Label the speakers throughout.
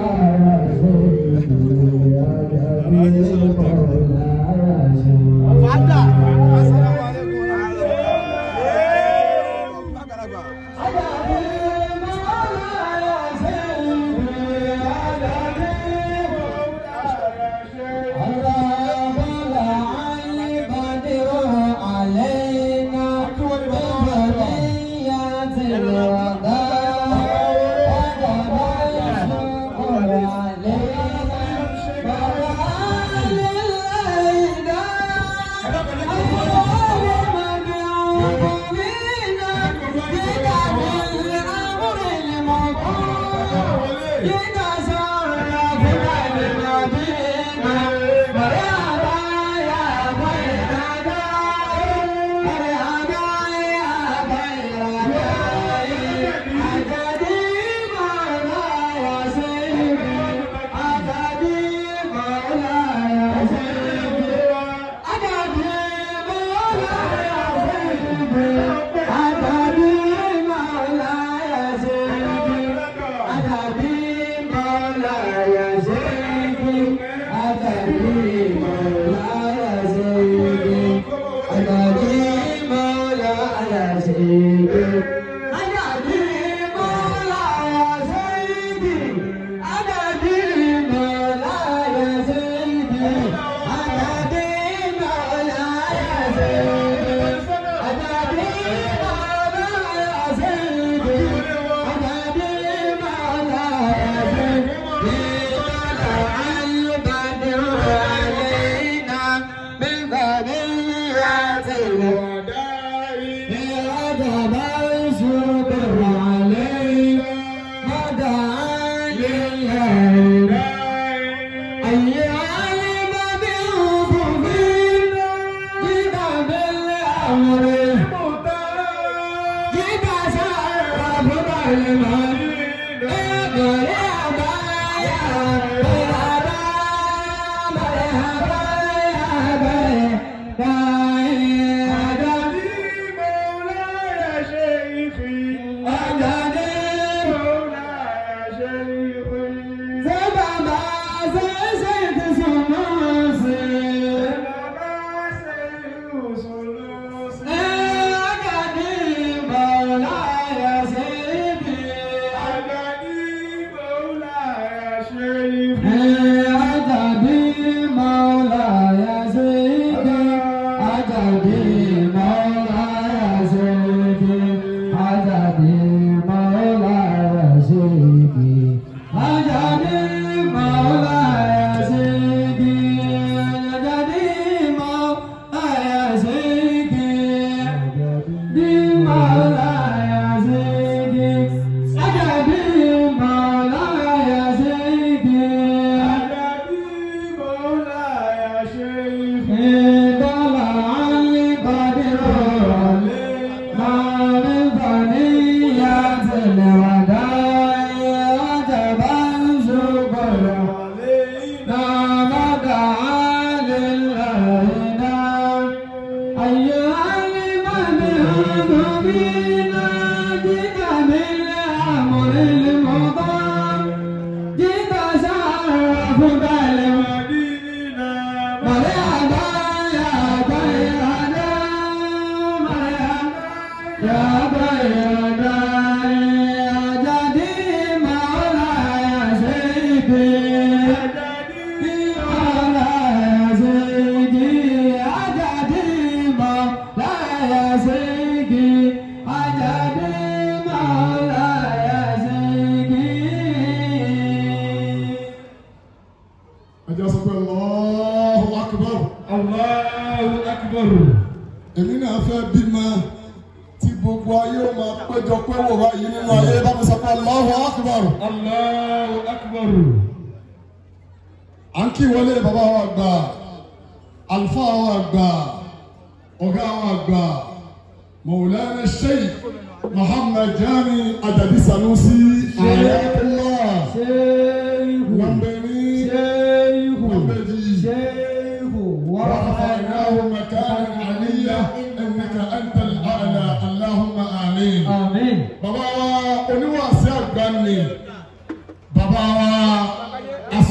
Speaker 1: Baba wa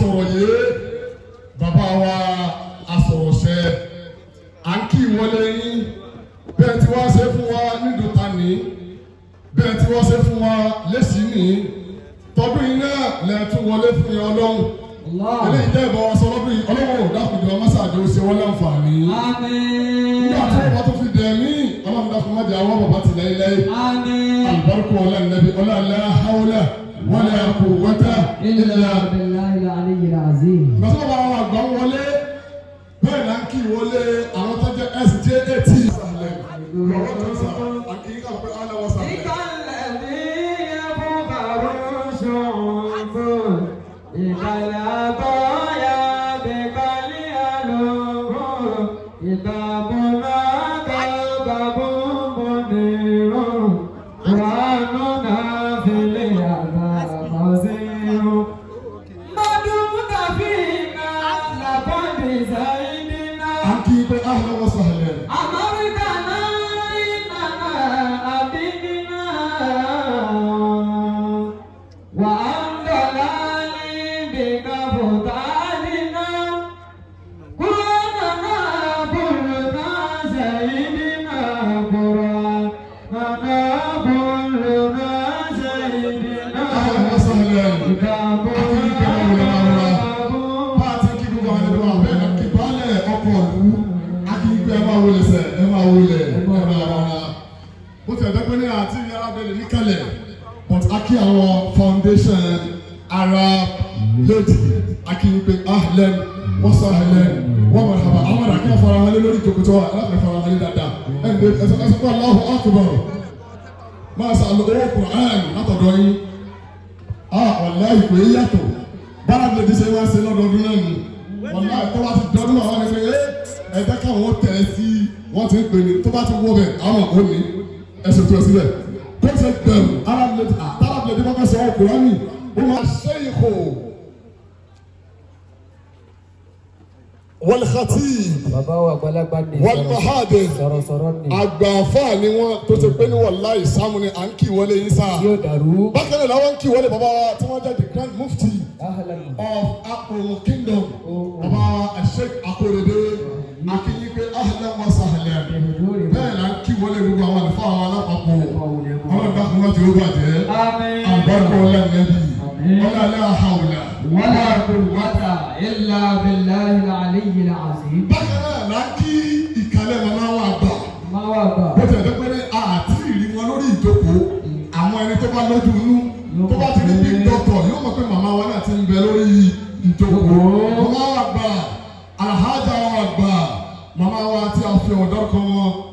Speaker 1: asọ̀rọ̀ yé bàbá wa asọ̀rọ̀ṣẹ́ à ń kí ìwọlé yín bẹ́ẹ̀ tí wọ́n ṣe fún wa nídòta ní bẹ́ẹ̀ tí wọ́n ṣe fún wa lẹ́sìn ní tọdún yìí náà lẹ́ẹ̀tún wọlé fún yẹn ọlọ́run eléyìí jẹ́ ìbọn wa sọ lọ́dún yìí ọlọ́run dákùnjọ mọ́sàájò ṣe wọ́n láǹfààní. nígbà tí wọ́n bá tó fi dẹ̀ mí ọlọ́run dákùn má jẹ́ àwọn bàbá ti lẹ́yìn lẹ́yìn. àlùbáríkù ọlọ́nàbí ọlọ́lá haúlà wala quwwata illa
Speaker 2: billahi al-aliyyil azim.
Speaker 1: gbàtọ́ bá àwọn àgbà wọlé bẹ́ẹ̀ náà kí wọlé àwọn tó jẹ́ SJAT. أهلا وسهلا
Speaker 2: أمرتنا إننا أبدنا وأنزلني بك فتادنا قرآننا كلنا سيدنا قرآننا كلنا سيدنا
Speaker 1: أهلا وسهلا bó ti ẹ̀dẹ́gbẹ́ ní àti ìyára bẹ̀rẹ̀ níkàlẹ̀ but akí àwọn foundation Arab lady akí wípé ahlan wa sahlan wa marhaba àwọn àdàkí àfarawọlé lórí ìjókòtò wa láti àfarawọlé dáadáa ẹnìdé ẹsẹ̀ pé Allahu akbar máa sọ àlọ́ owó Quran látọ̀dọ̀ yín wàláhì pé yàtọ̀ bára lèdí ṣe wá ṣe lọ́dọọdún náà nù wàláhì tó bá ti dọdún àwọn ẹni pé ẹ̀dá káwọn tẹ̀ ẹ́ sí wọ́n ti ń pè ní tó bá ti wọ́ bẹ̀ àwọn ò ní ẹsẹ̀ tó ẹ síbẹ̀ kó ṣe bẹ̀rù arábìlẹ̀dì bá fẹ́ sọ ọkùnrin ní ó máa ṣe ìkó wal khatib wal mahadin àgbàfà ni wọ́n tó ṣe pé ní wàláhì sáàmù ni à ń kí wọlé yín sáà bákan náà làwọn ń kí wọlé bàbá wa tí wọ́n jẹ́ the grand mufti of Akoro Kingdom bàbá Sheikh Akorede akínyí pé ahlan wa sahlan bẹ́ẹ̀ la ń kí wọlé gbogbo àwọn àlùfáà àwọn alápapọ̀ ọlọ́dà kún wọ́n ti ó bàjẹ́ àgbàkọ̀ ọlẹ́nẹ́bí ọlọ́lá hawla
Speaker 2: wala quwwata illa billahi al-aliyyil azim.
Speaker 1: bákan náà la ń kí ìkàlẹ̀ màmá wa gbà bó ti ẹ̀dẹ́ pé ní àti ìrì wọn lórí ìjókòó àwọn ẹni tó bá lójú inú tó bá ti rí big doctor yóò mọ̀ pé màmá wa náà ti ń bẹ lórí ìjókòó màmá wa gbà alhaja wa gbà màmá wa tí a fi ọ̀dọ́ kan wọn.